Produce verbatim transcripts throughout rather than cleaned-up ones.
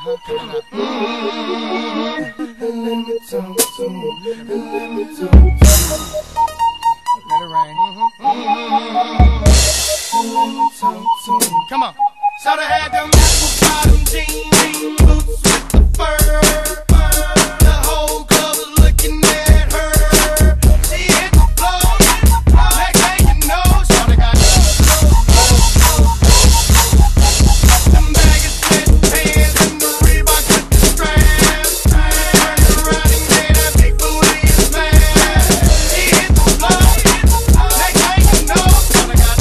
Come on. So they had them apple bottom jean boots with the fur. The whole club was looking at her. She hit the floor. Next thing you know, so they got them baggy sweatpants and the Reebok with the straps. Turned around and made that big booty smash. She hit the floor. Next thing you know, so they got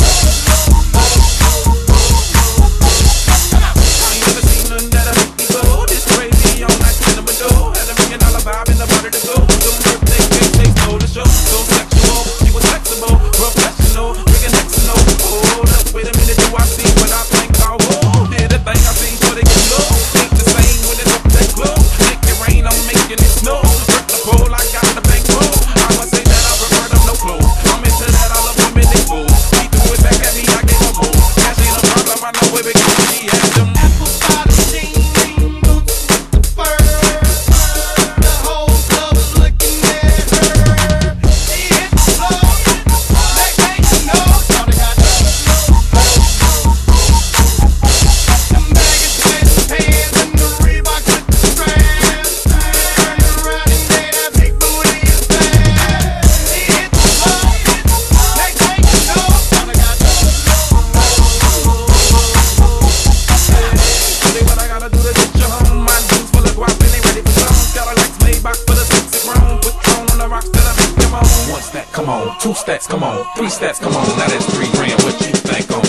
Two stacks, come on, three stacks, come on, now that's three grand, what you think on?